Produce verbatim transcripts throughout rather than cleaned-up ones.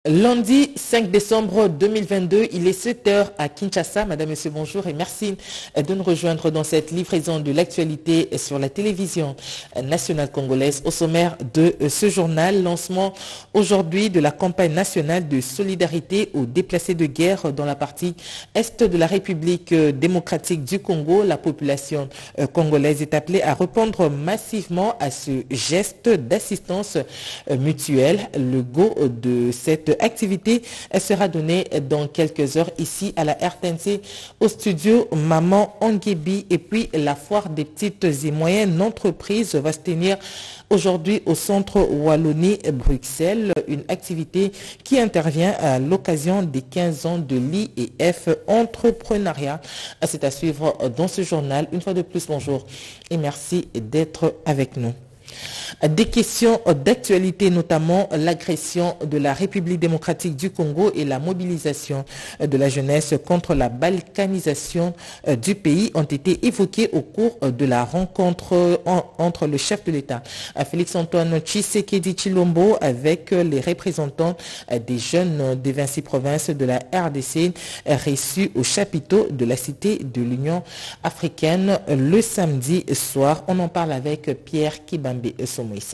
Lundi cinq décembre deux mille vingt-deux, il est sept heures à Kinshasa. Madame, Monsieur, bonjour et merci de nous rejoindre dans cette livraison de l'actualité sur la télévision nationale congolaise. Au sommaire de ce journal, lancement aujourd'hui de la campagne nationale de solidarité aux déplacés de guerre dans la partie est de la République démocratique du Congo. La population congolaise est appelée à répondre massivement à ce geste d'assistance mutuelle. Le go de cette activité sera donnée dans quelques heures ici à la R T N C au studio Maman Anguébi. Et puis la foire des petites et moyennes entreprises va se tenir aujourd'hui au centre Wallonie-Bruxelles, une activité qui intervient à l'occasion des quinze ans de l'I E F Entrepreneuriat. C'est à suivre dans ce journal. Une fois de plus, bonjour et merci d'être avec nous. Des questions d'actualité, notamment l'agression de la République démocratique du Congo et la mobilisation de la jeunesse contre la balkanisation du pays ont été évoquées au cours de la rencontre entre le chef de l'État, Félix-Antoine Tshisekedi Tshilombo, avec les représentants des jeunes des vingt-six provinces de la R D C reçus au chapiteau de la Cité de l'Union africaine le samedi soir. On en parle avec Pierre Kibambe Somoïsa.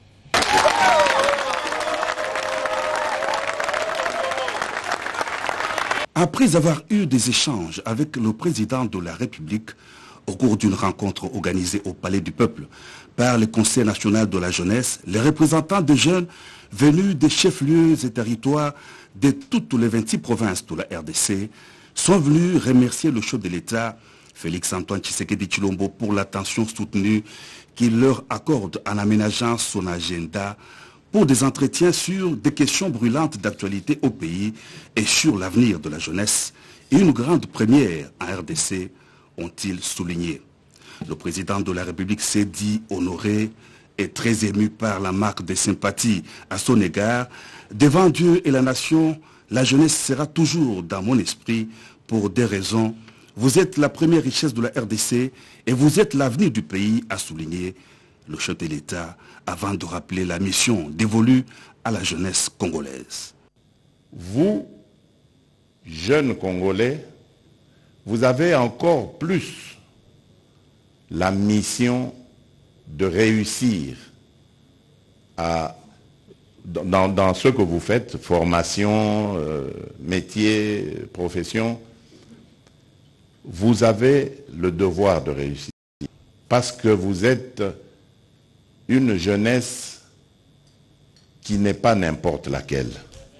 Après avoir eu des échanges avec le président de la République au cours d'une rencontre organisée au Palais du Peuple par le Conseil national de la jeunesse, les représentants des jeunes venus des chefs-lieux et territoires de toutes les vingt-six provinces de la R D C sont venus remercier le chef de l'État, Félix-Antoine Tshisekedi Tshilombo, pour l'attention soutenue qu'il leur accorde en aménageant son agenda pour des entretiens sur des questions brûlantes d'actualité au pays et sur l'avenir de la jeunesse. Et une grande première en R D C, ont-ils souligné. Le président de la République s'est dit honoré et très ému par la marque de sympathie à son égard. Devant Dieu et la nation, la jeunesse sera toujours dans mon esprit pour des raisons. Vous êtes la première richesse de la R D C et vous êtes l'avenir du pays, a souligné le chef de l'État avant de rappeler la mission dévolue à la jeunesse congolaise. Vous, jeunes Congolais, vous avez encore plus la mission de réussir à, dans, dans ce que vous faites, formation, euh, métier, profession. Vous avez le devoir de réussir parce que vous êtes une jeunesse qui n'est pas n'importe laquelle.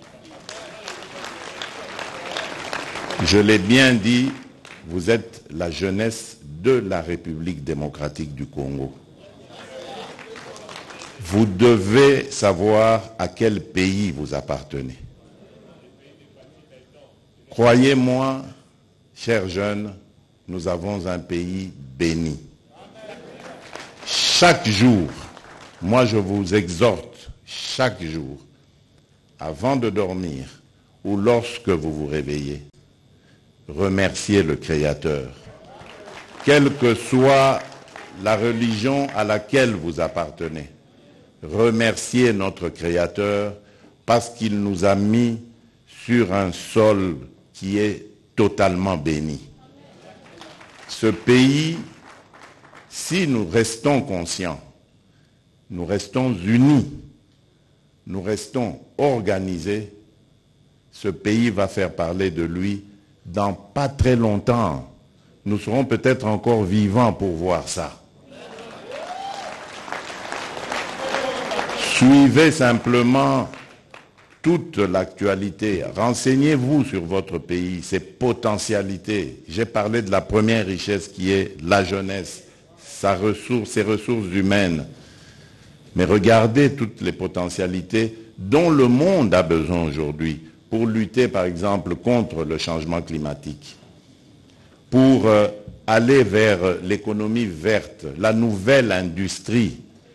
Je l'ai bien dit, vous êtes la jeunesse de la République démocratique du Congo. Vous devez savoir à quel pays vous appartenez. Croyez-moi, chers jeunes, nous avons un pays béni. Chaque jour, moi je vous exhorte, chaque jour, avant de dormir ou lorsque vous vous réveillez, remerciez le Créateur. Quelle que soit la religion à laquelle vous appartenez, remerciez notre Créateur parce qu'il nous a mis sur un sol qui est totalement béni. Ce pays, si nous restons conscients, nous restons unis, nous restons organisés, ce pays va faire parler de lui dans pas très longtemps. Nous serons peut-être encore vivants pour voir ça. Suivez simplement toute l'actualité. Renseignez-vous sur votre pays, ses potentialités. J'ai parlé de la première richesse qui est la jeunesse, sa ressource, ses ressources humaines. Mais regardez toutes les potentialités dont le monde a besoin aujourd'hui pour lutter, par exemple, contre le changement climatique, pour euh, aller vers l'économie verte, la nouvelle industrie.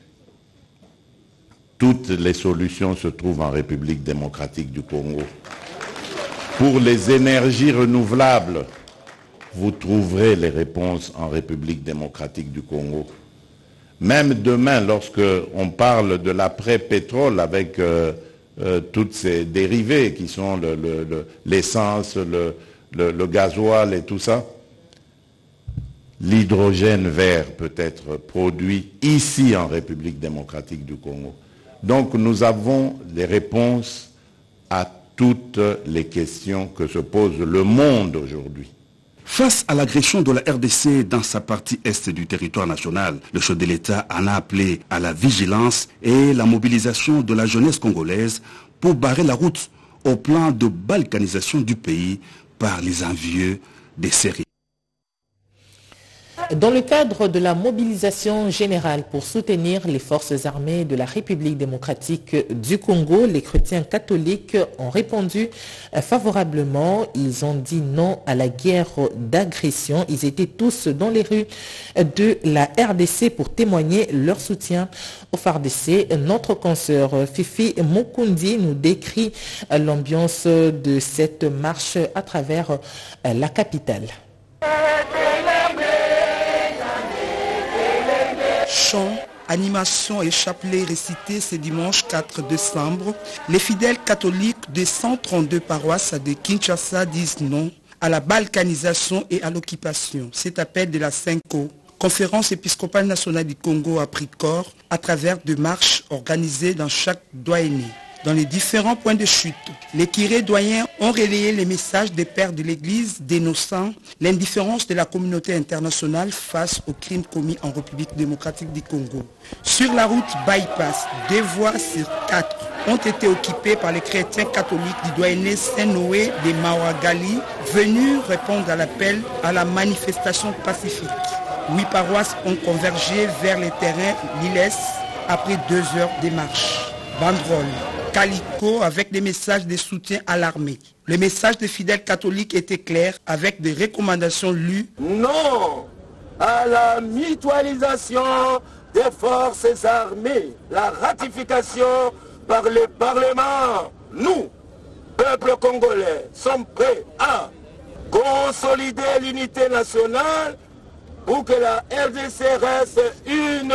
Toutes les solutions se trouvent en République démocratique du Congo. Pour les énergies renouvelables, vous trouverez les réponses en République démocratique du Congo. Même demain, lorsque on parle de l'après-pétrole avec euh, euh, toutes ces dérivés qui sont le, le, le, l'essence, le, le, le gasoil et tout ça. L'hydrogène vert peut être produit ici en République démocratique du Congo. Donc nous avons les réponses à toutes les questions que se pose le monde aujourd'hui. Face à l'agression de la R D C dans sa partie est du territoire national, le chef de l'État en a appelé à la vigilance et la mobilisation de la jeunesse congolaise pour barrer la route au plan de balkanisation du pays par les envieux des séries. Dans le cadre de la mobilisation générale pour soutenir les forces armées de la République démocratique du Congo, les chrétiens catholiques ont répondu favorablement. Ils ont dit non à la guerre d'agression. Ils étaient tous dans les rues de la R D C pour témoigner leur soutien au F A R D C. Notre consoeur Fifi Mukundi nous décrit l'ambiance de cette marche à travers la capitale. Chants, animations et chapelets récités ce dimanche quatre décembre, les fidèles catholiques des cent trente-deux paroisses de Kinshasa disent non à la balkanisation et à l'occupation. Cet appel de la CENCO, Conférence épiscopale nationale du Congo, a pris corps à travers de marches organisées dans chaque doyenné. Dans les différents points de chute, les curés doyens ont relayé les messages des pères de l'Église dénonçant l'indifférence de la communauté internationale face aux crimes commis en République démocratique du Congo. Sur la route bypass, deux voies sur quatre ont été occupées par les chrétiens catholiques du doyenné Saint-Noé de Mawagali, venus répondre à l'appel à la manifestation pacifique. Huit paroisses ont convergé vers les terrains Liles après deux heures de marche. Banderole, calico avec des messages de soutien à l'armée. Le message des fidèles catholiques était clair avec des recommandations lues. Non à la mutualisation des forces armées. La ratification par le Parlement. Nous, peuple congolais, sommes prêts à consolider l'unité nationale pour que la R D C reste une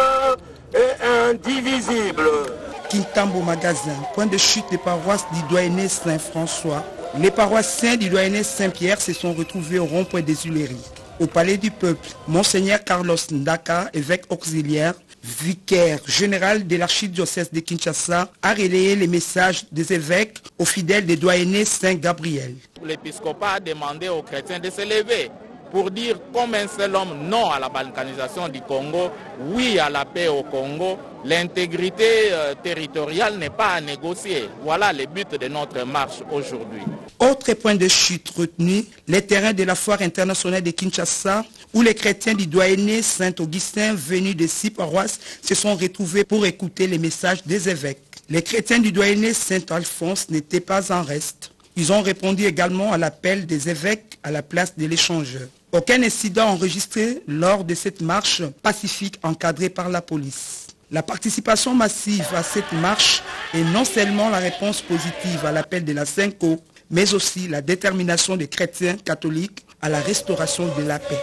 et indivisible. Kintambo Magasin, point de chute des paroisses du doyenné Saint-François. Les paroissiens du doyenné Saint-Pierre se sont retrouvés au rond-point des Huileries. Au palais du peuple, Monseigneur Carlos Ndaka, évêque auxiliaire, vicaire général de l'archidiocèse de Kinshasa, a relayé les messages des évêques aux fidèles des doyennés Saint-Gabriel. L'épiscopat a demandé aux chrétiens de se lever pour dire comme un seul homme non à la balkanisation du Congo, oui à la paix au Congo. L'intégrité euh, territoriale n'est pas à négocier. Voilà le but de notre marche aujourd'hui. Autre point de chute retenu, les terrains de la foire internationale de Kinshasa, où les chrétiens du doyenné Saint-Augustin venus de six paroisses se sont retrouvés pour écouter les messages des évêques. Les chrétiens du doyenné Saint-Alphonse n'étaient pas en reste. Ils ont répondu également à l'appel des évêques à la place de l'échangeur. Aucun incident enregistré lors de cette marche pacifique encadrée par la police. La participation massive à cette marche est non seulement la réponse positive à l'appel de la CENCO, mais aussi la détermination des chrétiens catholiques à la restauration de la paix.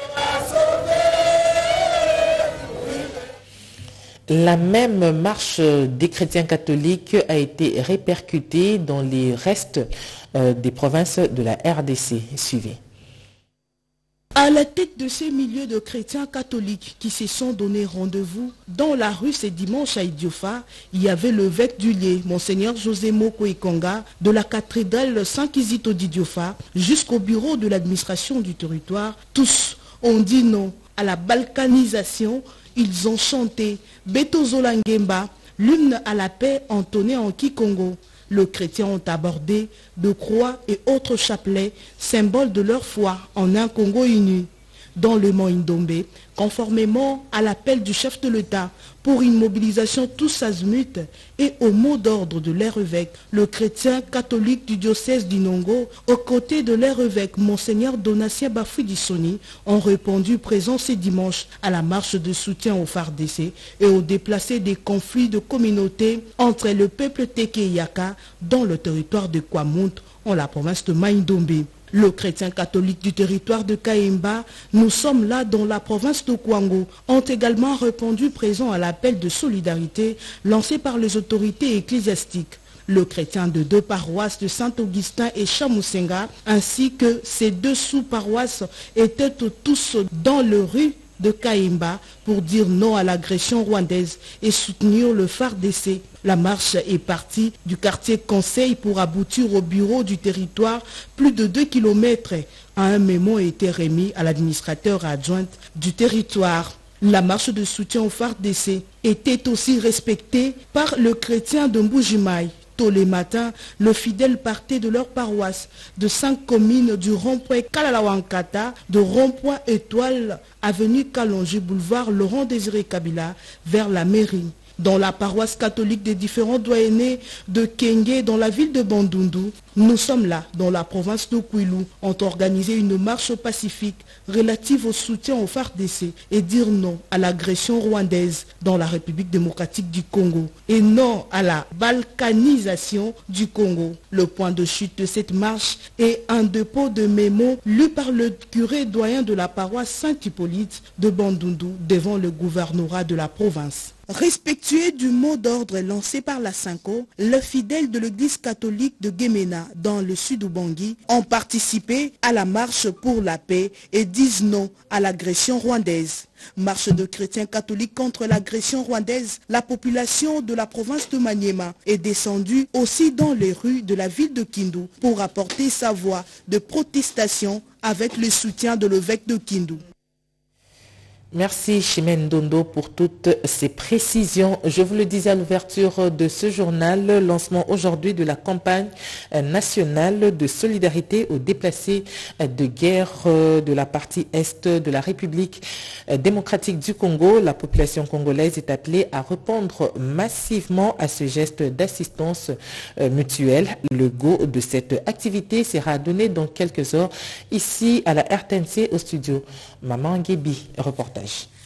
La même marche des chrétiens catholiques a été répercutée dans les restes euh, des provinces de la R D C. Suivez. À la tête de ces milliers de chrétiens catholiques qui se sont donné rendez-vous dans la rue ce dimanche à Idiofa, il y avait l'évêque du lieu, Monseigneur José Moko Ikonga, de la cathédrale Saint-Kizito d'Idiofa, jusqu'au bureau de l'administration du territoire. Tous ont dit non à la balkanisation. Ils ont chanté Beto Zolangemba, l'hymne à la paix entonné en Kikongo. Les chrétiens ont abordé de croix et autres chapelets, symboles de leur foi en un Congo uni. Dans le mont Indombe, conformément à l'appel du chef de l'État pour une mobilisation tous azimuts et au mot d'ordre de leur évêque, le chrétien catholique du diocèse d'Inongo, aux côtés de leur évêque, Monseigneur Donatien Bafouidi-Soni, ont répondu présent ce dimanche à la marche de soutien au F A R D C et aux déplacés des conflits de communauté entre le peuple Teke et Yaka dans le territoire de Kwamount, en la province de Maïndombe. Le chrétien catholique du territoire de Kaemba, nous sommes là dans la province de Kwango, ont également répondu présent à l'appel de solidarité lancé par les autorités ecclésiastiques. Le chrétien de deux paroisses de Saint-Augustin et Chamousenga, ainsi que ses deux sous-paroisses, étaient tous dans le rue de Kaimba pour dire non à l'agression rwandaise et soutenir le F A R D C. La marche est partie du quartier Conseil pour aboutir au bureau du territoire, plus de deux kilomètres. Un mémo a été remis à l'administrateur adjoint du territoire. La marche de soutien au F A R D C était aussi respectée par le chrétien de Mbujimaï. Tôt les matins, le fidèle partait de leur paroisse de cinq communes du rond-point Kalalawankata, de rond-point Étoile, avenue Kalonji, boulevard Laurent Désiré Kabila, vers la mairie. Dans la paroisse catholique des différents doyennés de Kenge, dans la ville de Bandundu, nous sommes là, dans la province de Kwilu, ont organisé une marche pacifique relative au soutien au F A R D C et dire non à l'agression rwandaise dans la République démocratique du Congo et non à la balkanisation du Congo. Le point de chute de cette marche est un dépôt de mémo lu par le curé doyen de la paroisse Saint-Hippolyte de Bandundu devant le gouvernorat de la province. Respectueux du mot d'ordre lancé par la Cinco, les fidèles de l'église catholique de Gemena dans le sud Ubangi ont participé à la marche pour la paix et disent non à l'agression rwandaise. Marche de chrétiens catholiques contre l'agression rwandaise, la population de la province de Maniema est descendue aussi dans les rues de la ville de Kindu pour apporter sa voix de protestation avec le soutien de l'évêque de Kindu. Merci Chimène Dondo pour toutes ces précisions. Je vous le disais à l'ouverture de ce journal, le lancement aujourd'hui de la campagne nationale de solidarité aux déplacés de guerre de la partie Est de la République démocratique du Congo. La population congolaise est appelée à répondre massivement à ce geste d'assistance mutuelle. Le go de cette activité sera donné dans quelques heures ici à la R T N C au studio. Maman Guébi, reportage.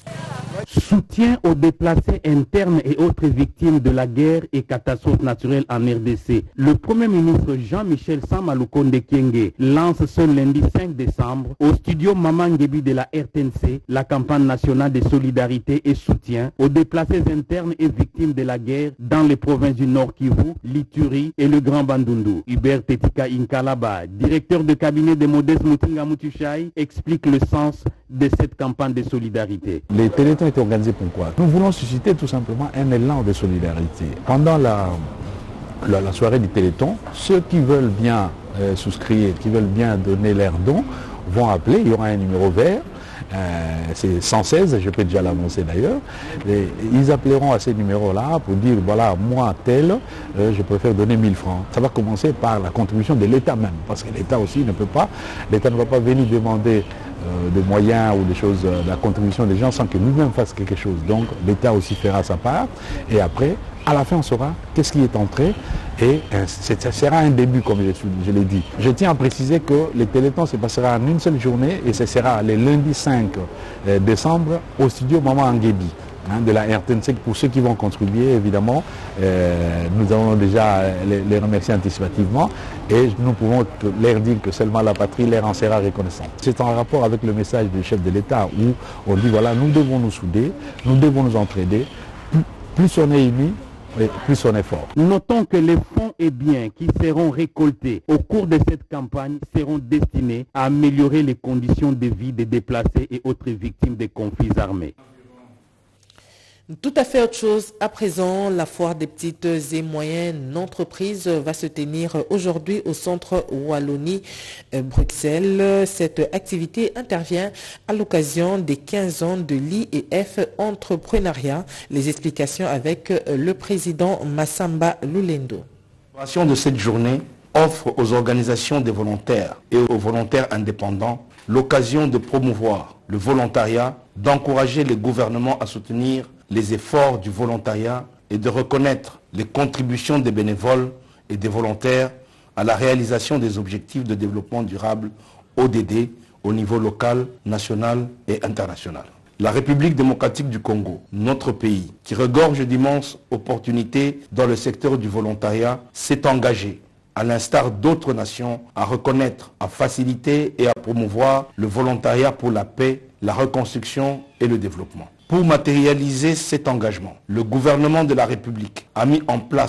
Soutien aux déplacés internes et autres victimes de la guerre et catastrophes naturelles en R D C. Le Premier ministre Jean-Michel Samalukonde Kyenge lance ce lundi cinq décembre au studio Maman Nguebi de la R T N C la campagne nationale de solidarité et soutien aux déplacés internes et victimes de la guerre dans les provinces du Nord Kivu, l'Ituri et le Grand Bandundu. Hubert Tetika Inkalaba, directeur de cabinet de Modeste Mutinga Mutushai, explique le sens de cette campagne de solidarité. Les téléthons étaient organisés pourquoi? Nous voulons susciter tout simplement un élan de solidarité. Pendant la, la, la soirée du téléthon, ceux qui veulent bien euh, souscrire, qui veulent bien donner leurs dons, vont appeler, il y aura un numéro vert, euh, c'est cent seize, je peux déjà l'annoncer d'ailleurs, et ils appelleront à ces numéros-là pour dire, voilà, moi tel, euh, je préfère donner mille francs. Ça va commencer par la contribution de l'État même, parce que l'État aussi ne peut pas, l'État ne va pas venir demander euh, des moyens ou des choses, euh, de la contribution des gens sans que lui-même fasse quelque chose. Donc l'État aussi fera sa part, et après, à la fin, on saura qu'est-ce qui est entré et ça sera un début, comme je, je l'ai dit. Je tiens à préciser que le téléthon se passera en une seule journée et ce sera le lundi cinq décembre au studio Maman Nguebi hein, de la R T N C. Pour ceux qui vont contribuer, évidemment, euh, nous allons déjà les, les remercier anticipativement et nous pouvons leur dire que seulement la patrie leur en sera reconnaissante. C'est en rapport avec le message du chef de l'État où on dit voilà, nous devons nous souder, nous devons nous entraider. Plus, plus on est unis, et plus on est fort. Notons que les fonds et biens qui seront récoltés au cours de cette campagne seront destinés à améliorer les conditions de vie des déplacés et autres victimes des conflits armés. Tout à fait autre chose. À présent, la foire des petites et moyennes entreprises va se tenir aujourd'hui au centre Wallonie Bruxelles. Cette activité intervient à l'occasion des quinze ans de l'I E F Entrepreneuriat. Les explications avec le président Massamba Lulendo. L'organisation de cette journée offre aux organisations des volontaires et aux volontaires indépendants l'occasion de promouvoir le volontariat, d'encourager les gouvernements à soutenir les efforts du volontariat et de reconnaître les contributions des bénévoles et des volontaires à la réalisation des objectifs de développement durable O D D au niveau local, national et international. La République démocratique du Congo, notre pays, qui regorge d'immenses opportunités dans le secteur du volontariat, s'est engagée, à l'instar d'autres nations, à reconnaître, à faciliter et à promouvoir le volontariat pour la paix, la reconstruction et le développement. Pour matérialiser cet engagement, le gouvernement de la République a mis en place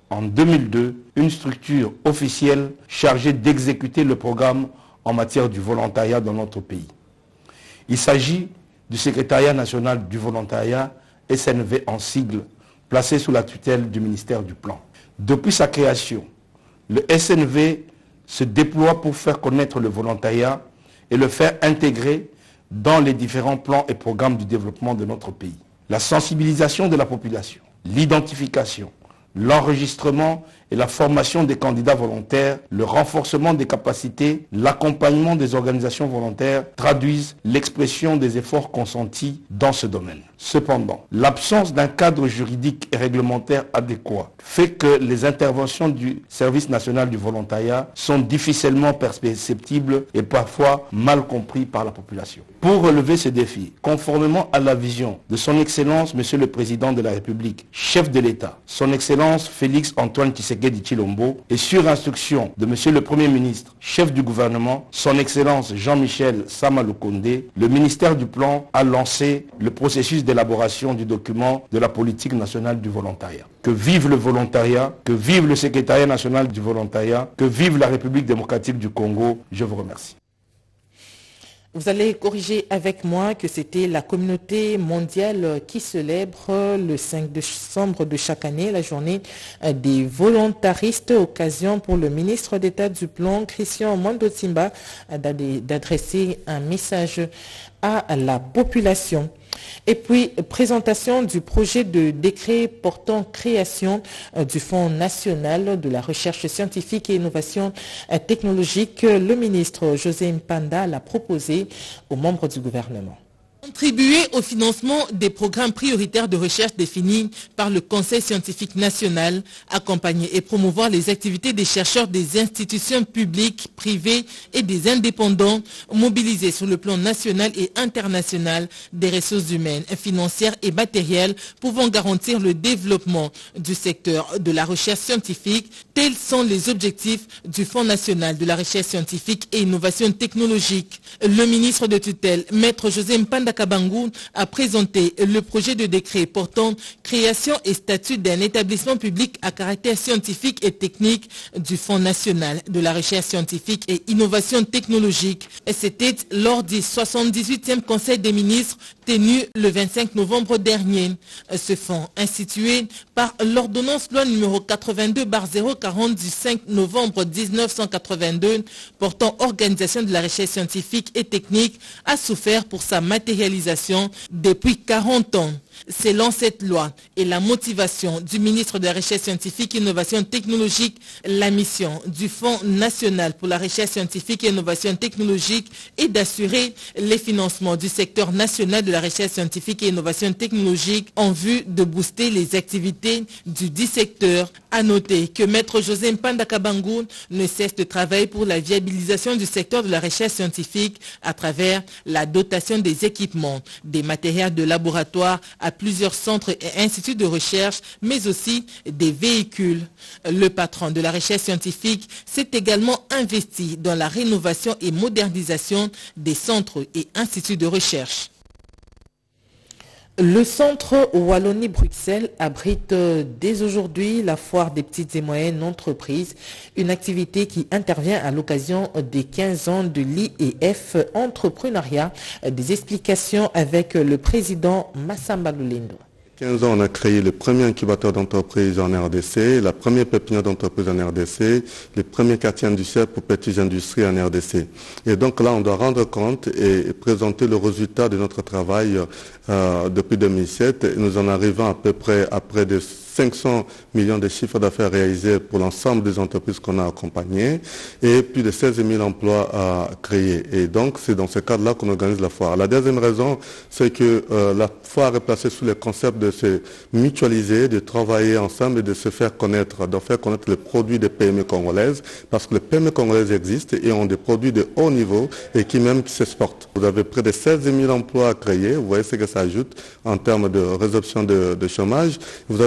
en deux mille deux une structure officielle chargée d'exécuter le programme en matière du volontariat dans notre pays. Il s'agit du Secrétariat national du volontariat, S N V en sigle, placé sous la tutelle du ministère du Plan. Depuis sa création, le S N V se déploie pour faire connaître le volontariat et le faire intégrer dans les différents plans et programmes du développement de notre pays. La sensibilisation de la population, l'identification, l'enregistrement et la formation des candidats volontaires, le renforcement des capacités, l'accompagnement des organisations volontaires traduisent l'expression des efforts consentis dans ce domaine. Cependant, l'absence d'un cadre juridique et réglementaire adéquat fait que les interventions du Service national du volontariat sont difficilement perceptibles et parfois mal compris par la population. Pour relever ce défi, conformément à la vision de son Excellence Monsieur le Président de la République, chef de l'État, son Excellence Félix Antoine Tshisekedi Tshilombo, et sur instruction de Monsieur le Premier ministre, chef du gouvernement, son Excellence Jean-Michel Sama Lukonde, le ministère du Plan a lancé le processus d'élaboration du document de la politique nationale du volontariat. Que vive le volontariat, que vive le Secrétariat national du volontariat, que vive la République démocratique du Congo. Je vous remercie. Vous allez corriger avec moi que c'était la communauté mondiale qui célèbre le cinq décembre de chaque année, la journée des volontaristes, occasion pour le ministre d'État du Plan, Christian Mwandotimba, d'adresser un message à la population. Et puis, présentation du projet de décret portant création du Fonds national de la recherche scientifique et innovation technologique. Le ministre José Mpanda l'a proposé aux membres du gouvernement. Contribuer au financement des programmes prioritaires de recherche définis par le Conseil scientifique national, accompagner et promouvoir les activités des chercheurs des institutions publiques, privées et des indépendants, mobiliser sur le plan national et international des ressources humaines, financières et matérielles pouvant garantir le développement du secteur de la recherche scientifique. Tels sont les objectifs du Fonds national de la recherche scientifique et innovation technologique. Le ministre de tutelle, Maître José Mpanda Kabangu, a présenté le projet de décret portant création et statut d'un établissement public à caractère scientifique et technique du Fonds national de la recherche scientifique et innovation technologique. Et c'était lors du soixante-dix-huitième Conseil des ministres tenu le vingt-cinq novembre dernier. Ce fonds, institué par l'ordonnance loi numéro quatre-vingt-deux barre zéro quarante du cinq novembre mille neuf cent quatre-vingt-deux portant organisation de la recherche scientifique et technique, a souffert pour sa matérialisation depuis quarante ans. Selon cette loi et la motivation du ministre de la Recherche scientifique et innovation technologique, la mission du Fonds national pour la recherche scientifique et innovation technologique est d'assurer les financements du secteur national de la recherche scientifique et innovation technologique en vue de booster les activités du dit secteur. À noter que Maître José Mpanda Kabangu ne cesse de travailler pour la viabilisation du secteur de la recherche scientifique à travers la dotation des équipements, des matériels de laboratoire à plusieurs centres et instituts de recherche, mais aussi des véhicules. Le patron de la recherche scientifique s'est également investi dans la rénovation et modernisation des centres et instituts de recherche. Le centre Wallonie-Bruxelles abrite dès aujourd'hui la foire des petites et moyennes entreprises, une activité qui intervient à l'occasion des quinze ans de l'I E F Entrepreneuriat. Des explications avec le président Massamba Lulindo. quinze ans, on a créé le premier incubateur d'entreprise en R D C, la première pépinière d'entreprise en R D C, le premier quartier industriel pour petites industries en R D C. Et donc là, on doit rendre compte et présenter le résultat de notre travail euh, depuis deux mille sept. Et nous en arrivons à peu près à près de cinq cents millions de chiffres d'affaires réalisés pour l'ensemble des entreprises qu'on a accompagnées et plus de seize mille emplois à créer. Et donc, c'est dans ce cadre-là qu'on organise la foire. La deuxième raison, c'est que euh, la foire est placée sous le concept de se mutualiser, de travailler ensemble et de se faire connaître, de faire connaître les produits des P M E congolaises, parce que les P M E congolaises existent et ont des produits de haut niveau et qui même s'exportent. Vous avez près de seize mille emplois à créer, vous voyez ce que ça ajoute en termes de résorption de, de chômage. Vous avez plus de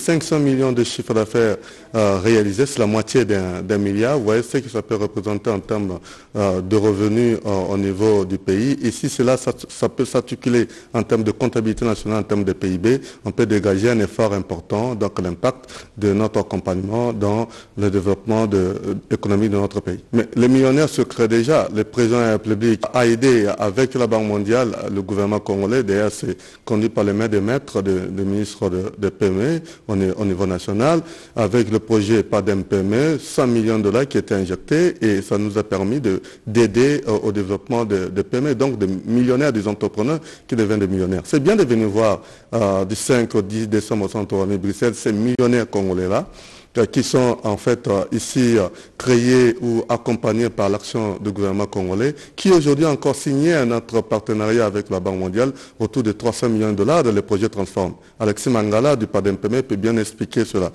cinq cents millions de chiffre d'affaires euh, réalisés, c'est la moitié d'un milliard. Vous voyez ce que ça peut représenter en termes euh, de revenus euh, au niveau du pays. Et si cela, ça, ça peut s'articuler en termes de comptabilité nationale, en termes de P I B, on peut dégager un effort important, donc l'impact de notre accompagnement dans le développement de, euh, économique de notre pays. Mais les millionnaires se créent déjà. Le président de la République a aidé avec la Banque mondiale le gouvernement congolais. D'ailleurs, c'est conduit par les mains des maîtres, des ministres de, de P M E au, au niveau national, avec le projet P A D M P M E, cent millions de dollars qui étaient injectés et ça nous a permis d'aider au, au développement de, de P M E, donc des millionnaires, des entrepreneurs qui deviennent des millionnaires. C'est bien de venir voir euh, du cinq au dix décembre au centre de Bruxelles ces millionnaires congolais-là, qui sont en fait euh, ici euh, créés ou accompagnés par l'action du gouvernement congolais, qui aujourd'hui a encore signé un autre partenariat avec la Banque mondiale autour de trois cents millions de dollars dans le projet Transform. Alexis Mangala du P A D M P M E peut bien expliquer cela.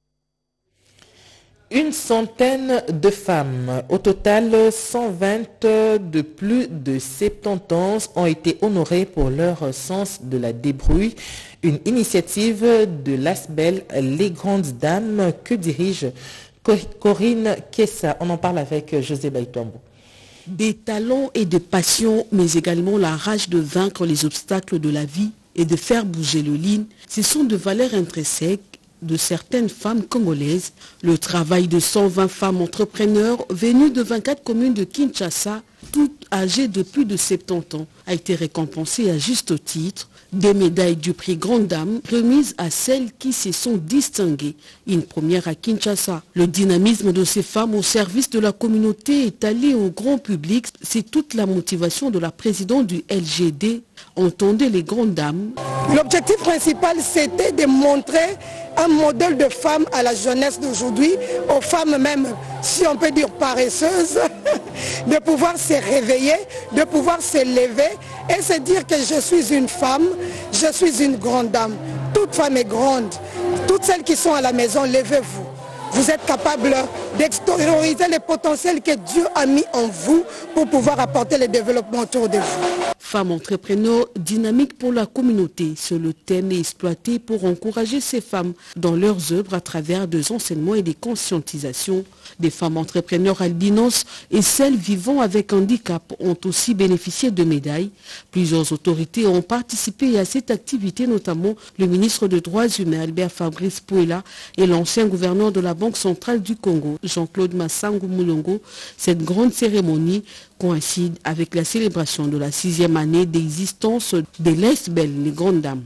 Une centaine de femmes, au total cent vingt de plus de soixante-dix ans, ont été honorées pour leur sens de la débrouille. Une initiative de l'A S B E L, Les Grandes Dames, que dirige Corinne Kessa. On en parle avec José Baïtombo. Des talents et de passion, mais également la rage de vaincre les obstacles de la vie et de faire bouger le line, ce sont de valeurs intrinsèques de certaines femmes congolaises. Le travail de cent vingt femmes entrepreneurs venues de vingt-quatre communes de Kinshasa, toutes âgées de plus de soixante-dix ans, a été récompensé à juste titre. Des médailles du prix Grande Dame remises à celles qui se sont distinguées. Une première à Kinshasa. Le dynamisme de ces femmes au service de la communauté étalé au grand public, c'est toute la motivation de la présidente du L G D. Entendez les grandes dames. L'objectif principal, c'était de montrer un modèle de femme à la jeunesse d'aujourd'hui, aux femmes même, si on peut dire paresseuses, de pouvoir se réveiller, de pouvoir se lever et se dire que je suis une femme, je suis une grande dame. Toute femme est grande. Toutes celles qui sont à la maison, levez-vous. Vous êtes capable d'extérioriser les potentiels que Dieu a mis en vous pour pouvoir apporter le développement autour de vous. Femmes entrepreneurs dynamiques pour la communauté, c'est le thème exploité pour encourager ces femmes dans leurs œuvres à travers des enseignements et des conscientisations. Des femmes entrepreneurs albinos et celles vivant avec handicap ont aussi bénéficié de médailles. Plusieurs autorités ont participé à cette activité, notamment le ministre des Droits humains Albert Fabrice Pouela et l'ancien gouverneur de la Banque centrale du Congo, Jean-Claude Massango Moulongo. Cette grande cérémonie coïncide avec la célébration de la sixième année d'existence de l'A S B E L, les Grandes Dames.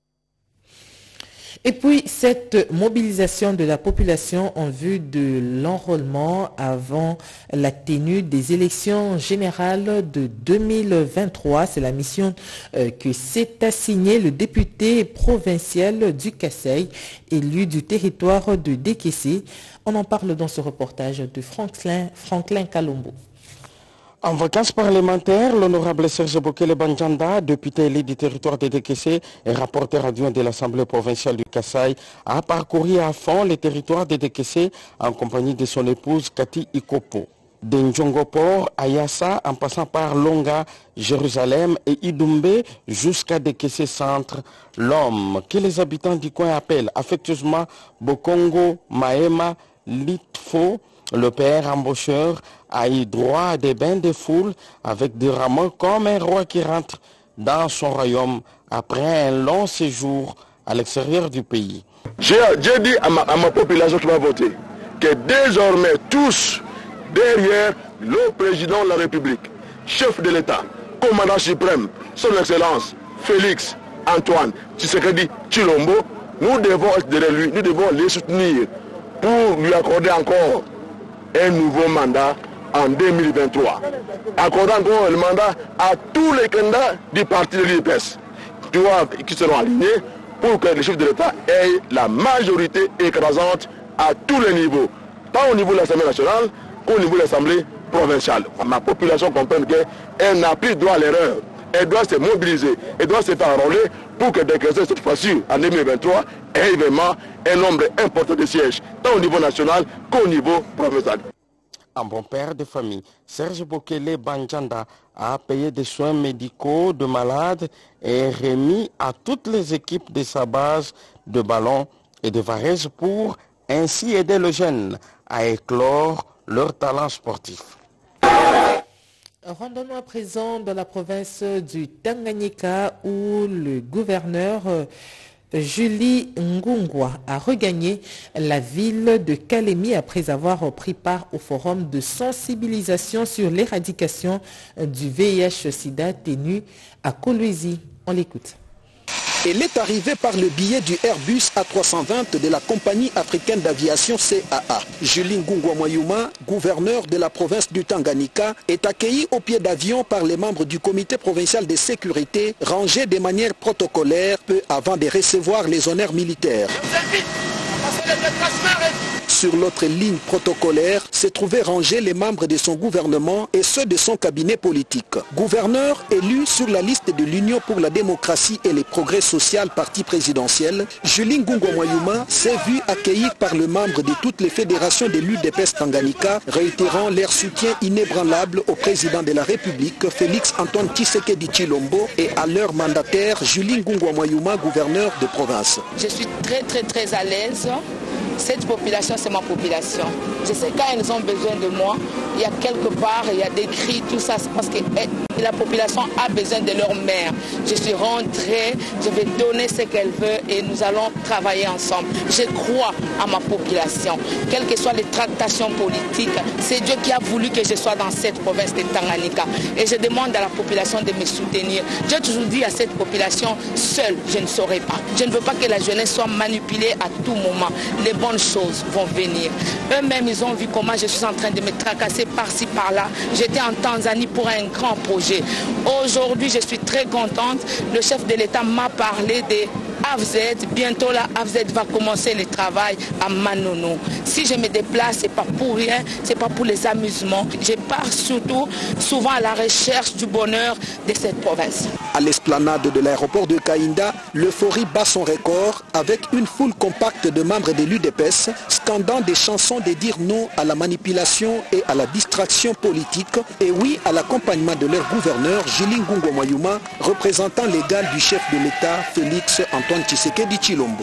Et puis, cette mobilisation de la population en vue de l'enrôlement avant la tenue des élections générales de deux mille vingt-trois, c'est la mission euh, que s'est assignée le député provincial du Kassai, élu du territoire de Dekessé. On en parle dans ce reportage de Franklin, Franklin Kalombo. En vacances parlementaires, l'honorable Serge Bokele Banjanda, député élu du territoire de Dekessé et rapporteur adjoint de l'Assemblée provinciale du Kassai, a parcouru à fond le territoire de Dekessé en compagnie de son épouse Cathy Ikopo. De Ndjongopor à Yassa, en passant par Longa, Jérusalem et Idoumbé jusqu'à Dekessé Centre, l'homme que les habitants du coin appellent affectueusement Bokongo Maema Litfo, le père embaucheur, a eu droit à des bains de foule avec des rameaux comme un roi qui rentre dans son royaume après un long séjour à l'extérieur du pays. J'ai dit à ma, à ma population qui va voter que désormais tous derrière le président de la République, chef de l'État, commandant suprême, son Excellence Félix Antoine Tshisekedi Tshilombo, nous devons être derrière lui, nous devons les soutenir pour lui accorder encore un nouveau mandat en deux mille vingt-trois. Accordant encore le mandat à tous les candidats du parti de l'U P S qui seront alignés pour que le chef de l'État ait la majorité écrasante à tous les niveaux, tant au niveau de l'Assemblée nationale qu'au niveau de l'Assemblée provinciale. Ma population comprenne qu'elle n'a plus droit à l'erreur. Elle doit se mobiliser, elle doit se faire enrôler pour que Dekessé, cette fois-ci, en deux mille vingt-trois, ait vraiment un nombre important de sièges, tant au niveau national qu'au niveau provincial. Un bon père de famille, Serge Bokele Banjanda a payé des soins médicaux de malades et remis à toutes les équipes de sa base de ballon et de Varèse pour ainsi aider les jeunes à éclore leur talent sportif. Rendons-nous à présent dans la province du Tanganyika où le gouverneur Julie Ngungwa a regagné la ville de Kalemi après avoir pris part au forum de sensibilisation sur l'éradication du V I H sida tenu à Kolwezi. On l'écoute. Elle est arrivée par le biais du Airbus A trois cent vingt de la compagnie africaine d'aviation C A A. Julie Ngungwa Mwayuma, gouverneur de la province du Tanganyika, est accueillie au pied d'avion par les membres du comité provincial de sécurité, rangés de manière protocolaire peu avant de recevoir les honneurs militaires. Sur l'autre ligne protocolaire se trouvaient rangés les membres de son gouvernement et ceux de son cabinet politique. Gouverneur élu sur la liste de l'Union pour la démocratie et les progrès social parti présidentiel, Julie Ngungwa Mwayuma s'est vu accueilli par le membre de toutes les fédérations de l'U D P S Tanganyika, réitérant leur soutien inébranlable au président de la République, Félix Antoine Tshisekedi Tshilombo, et à leur mandataire, Julie Ngungwa Mwayuma, gouverneur de province. Je suis très très très à l'aise. Cette population, c'est ma population. Je sais quand ils ont besoin de moi, il y a quelque part, il y a des cris, tout ça, c'est parce que la population a besoin de leur mère. Je suis rentrée, je vais donner ce qu'elle veut et nous allons travailler ensemble. Je crois à ma population. Quelles que soient les tractations politiques, c'est Dieu qui a voulu que je sois dans cette province de Tanganyika. Et je demande à la population de me soutenir. J'ai toujours dit à cette population, seule, je ne saurais pas. Je ne veux pas que la jeunesse soit manipulée à tout moment. Les bonnes choses vont venir. Eux-mêmes, ils ont vu comment je suis en train de me tracasser par-ci, par-là. J'étais en Tanzanie pour un grand projet. Aujourd'hui, je suis très contente. Le chef de l'État m'a parlé des A F Z. Bientôt, la A F Z va commencer le travail à Manono. Si je me déplace, ce n'est pas pour rien, ce n'est pas pour les amusements. Je pars surtout souvent à la recherche du bonheur de cette province. À l'esplanade de l'aéroport de Kainda, l'euphorie bat son record avec une foule compacte de membres de l'U D P S scandant des chansons de dire non à la manipulation et à la distraction politique et oui à l'accompagnement de leur gouverneur Julie Ngungwa Mwayuma, représentant légal du chef de l'État Félix Antoine Tshisekedi Tshilombo.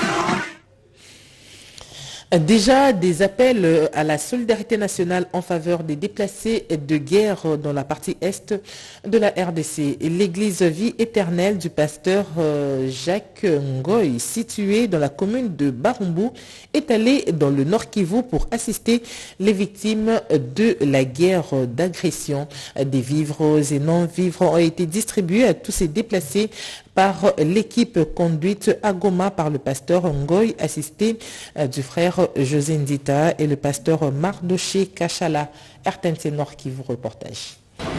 Déjà des appels à la solidarité nationale en faveur des déplacés de guerre dans la partie est de la R D C. L'église Vie éternelle du pasteur Jacques Ngoy, située dans la commune de Barumbu, est allée dans le Nord Kivu pour assister les victimes de la guerre d'agression. Des vivres et non-vivres ont été distribués à tous ces déplacés par l'équipe conduite à Goma par le pasteur Ngoy, assisté du frère José Ndita et le pasteur Mardoché Kachala. R T N C Nord Kivu reportage.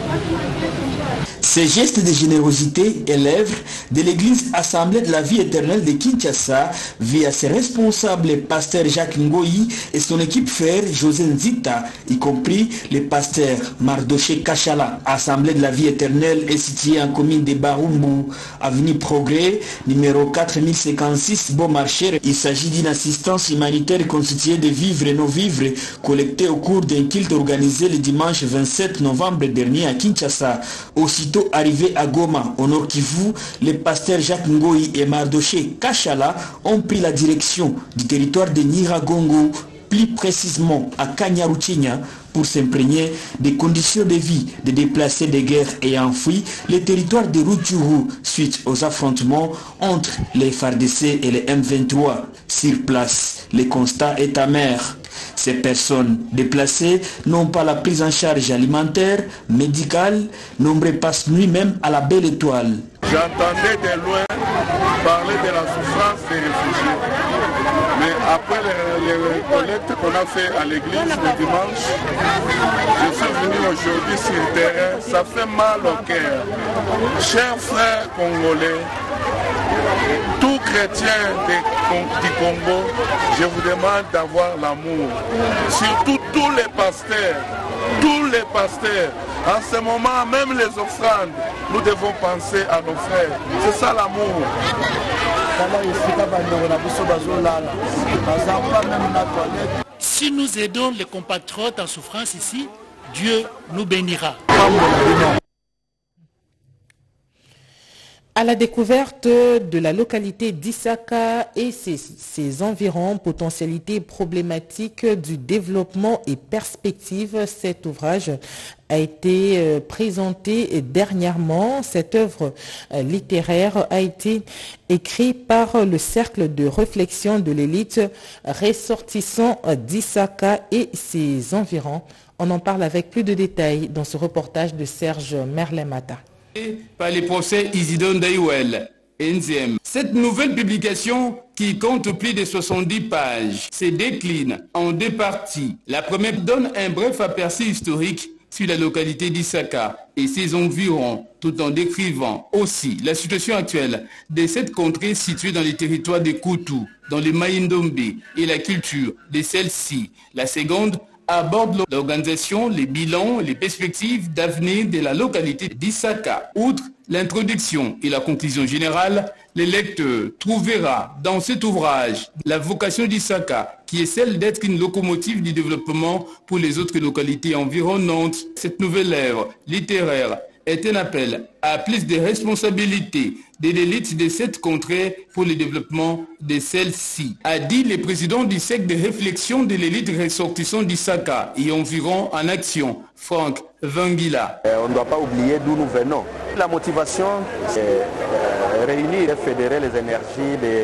Ces gestes de générosité élèvent de l'église Assemblée de la vie éternelle de Kinshasa via ses responsables pasteur Jacques Ngoyi et son équipe frère José Nzita, y compris le pasteur Mardoché Kachala. Assemblée de la vie éternelle est située en commune de Barumbu, avenue Progrès, numéro quatre mille cinquante-six, Beaumarchais. Il s'agit d'une assistance humanitaire constituée de vivres et non-vivres collectés au cours d'un culte organisé le dimanche vingt-sept novembre dernier à Kinshasa. Aussitôt arrivé à Goma, au Nord Kivu, les pasteurs Jacques Ngoyi et Mardoché Kachala ont pris la direction du territoire de Nyiragongo, plus précisément à Kanyaruchinya, pour s'imprégner des conditions de vie des déplacés de guerre ayant fui les territoires de Rutshuru suite aux affrontements entre les F A R D C et les M vingt-trois. Sur place, le constat est amer. Ces personnes déplacées n'ont pas la prise en charge alimentaire, médicale, nombreux passent nuit même à la Belle Étoile. J'entendais de loin parler de la souffrance des réfugiés. Mais après les, les collectes qu'on a fait à l'église le dimanche, je suis venu aujourd'hui sur le terrain, ça fait mal au cœur. Chers frères congolais, tout chrétien du Congo, je vous demande d'avoir l'amour. Surtout tous les pasteurs, tous les pasteurs. En ce moment, même les offrandes, nous devons penser à nos frères. C'est ça l'amour. Si nous aidons les compatriotes en souffrance ici, Dieu nous bénira. À la découverte de la localité d'Isaka et ses, ses environs, potentialités problématiques du développement et perspectives, cet ouvrage a été présenté dernièrement. Cette œuvre littéraire a été écrite par le cercle de réflexion de l'élite ressortissant d'Isaka et ses environs. On en parle avec plus de détails dans ce reportage de Serge Merlemata. Par les procès Isidore Ndaiwel, N Z M. Cette nouvelle publication, qui compte plus de soixante-dix pages, se décline en deux parties. La première donne un bref aperçu historique sur la localité d'Isaka et ses environs, tout en décrivant aussi la situation actuelle de cette contrée située dans les territoires de Koutou, dans le Maïndombe et la culture de celle-ci. La seconde aborde l'organisation, les bilans, les perspectives d'avenir de la localité d'Isaka. Outre l'introduction et la conclusion générale, le lecteur trouvera dans cet ouvrage la vocation d'Isaka, qui est celle d'être une locomotive du développement pour les autres localités environnantes. Cette nouvelle œuvre littéraire est un appel à plus de responsabilités de l'élite de cette contrée pour le développement de celle-ci, a dit le président du cercle de réflexion de l'élite ressortissant d'Isaka et environ en action, Franck Vangila. On ne doit pas oublier d'où nous venons. La motivation, c'est euh, réunir et fédérer les énergies des,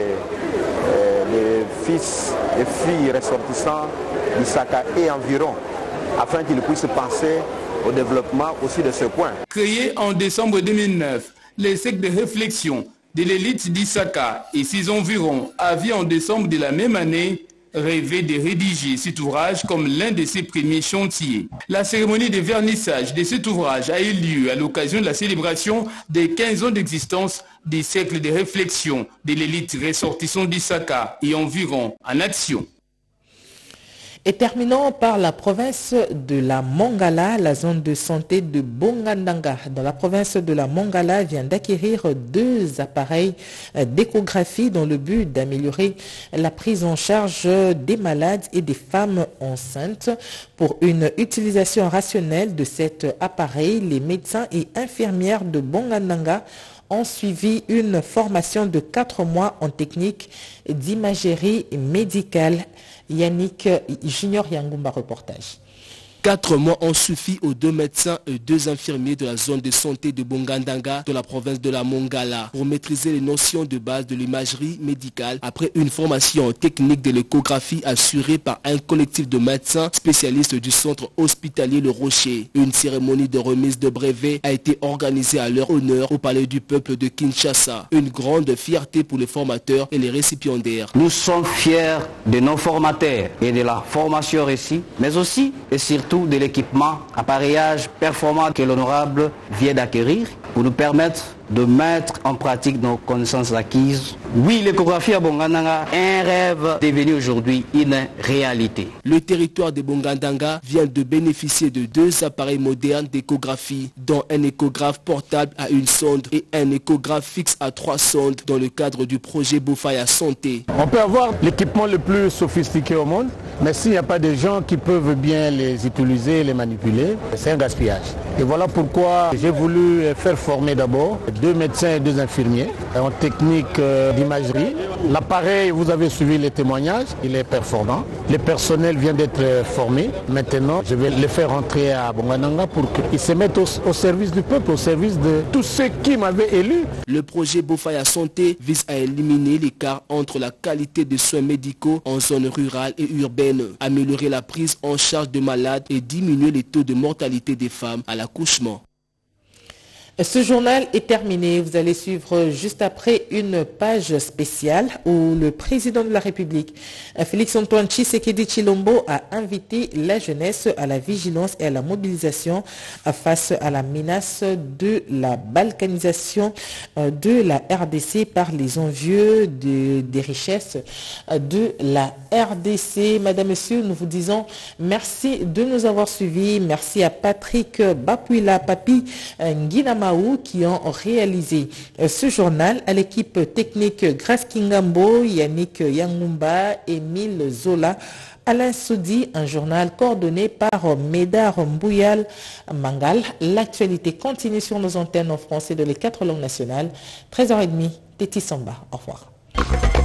euh, des fils et filles ressortissants d'Isaka et environ, afin qu'ils puissent penser au développement aussi de ce coin. Créé en décembre deux mille neuf, les cercles de réflexion de l'élite d'Isaka et ses environs avaient en décembre de la même année rêvé de rédiger cet ouvrage comme l'un de ses premiers chantiers. La cérémonie de vernissage de cet ouvrage a eu lieu à l'occasion de la célébration des quinze ans d'existence des cercles de réflexion de l'élite ressortissant d'Isaka et environ en action. Et terminons par la province de la Mongala, la zone de santé de Bongandanga. Dans la province de la Mongala vient d'acquérir deux appareils d'échographie dans le but d'améliorer la prise en charge des malades et des femmes enceintes. Pour une utilisation rationnelle de cet appareil, les médecins et infirmières de Bongandanga ont suivi une formation de quatre mois en technique d'imagerie médicale. Yannick Junior Yangumba, reportage. Quatre mois ont suffi aux deux médecins et deux infirmiers de la zone de santé de Bongandanga dans la province de la Mongala pour maîtriser les notions de base de l'imagerie médicale après une formation technique de l'échographie assurée par un collectif de médecins spécialistes du centre hospitalier Le Rocher. Une cérémonie de remise de brevet a été organisée à leur honneur au palais du peuple de Kinshasa. Une grande fierté pour les formateurs et les récipiendaires. Nous sommes fiers de nos formateurs et de la formation réussie, mais aussi et surtout de l'équipement, appareillage performant que l'honorable vient d'acquérir pour nous permettre de mettre en pratique nos connaissances acquises. Oui, l'échographie à Bongandanga, un rêve devenu aujourd'hui une réalité. Le territoire de Bongandanga vient de bénéficier de deux appareils modernes d'échographie, dont un échographe portable à une sonde et un échographe fixe à trois sondes dans le cadre du projet Bofaya Santé. On peut avoir l'équipement le plus sophistiqué au monde, mais s'il n'y a pas de gens qui peuvent bien les utiliser, les manipuler, c'est un gaspillage. Et voilà pourquoi j'ai voulu faire former d'abord deux médecins et deux infirmiers en technique d'imagerie. L'appareil, vous avez suivi les témoignages, il est performant. Le personnel vient d'être formé. Maintenant, je vais les faire rentrer à Bongandanga pour qu'ils se mettent au, au service du peuple, au service de tous ceux qui m'avaient élu. Le projet Bofaya Santé vise à éliminer l'écart entre la qualité des soins médicaux en zone rurale et urbaine, améliorer la prise en charge de malades et diminuer les taux de mortalité des femmes à l'accouchement. Ce journal est terminé. Vous allez suivre juste après une page spéciale où le président de la République, Félix-Antoine Tshisekedi Tshilombo, a invité la jeunesse à la vigilance et à la mobilisation face à la menace de la balkanisation de la R D C par les envieux de, des richesses de la R D C. Madame, Monsieur, nous vous disons merci de nous avoir suivis. Merci à Patrick Bapuila, Papi Nguinama, qui ont réalisé ce journal, à l'équipe technique Grace Kingambo, Yannick Yangumba, Émile Zola Alain Soudi, un journal coordonné par Médard Mbouyal Mangal. L'actualité continue sur nos antennes en français de les quatre langues nationales. treize heures trente, Téti Samba. Au revoir.